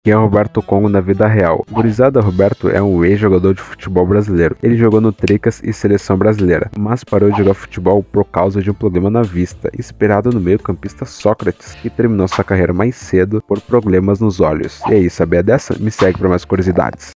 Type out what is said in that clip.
Quem é Roberto Congo na vida real? Gurizada, Roberto é um ex-jogador de futebol brasileiro. Ele jogou no Tricas e Seleção Brasileira, mas parou de jogar futebol por causa de um problema na vista, inspirado no meio-campista Sócrates, que terminou sua carreira mais cedo por problemas nos olhos. E aí, sabia dessa? Me segue para mais curiosidades.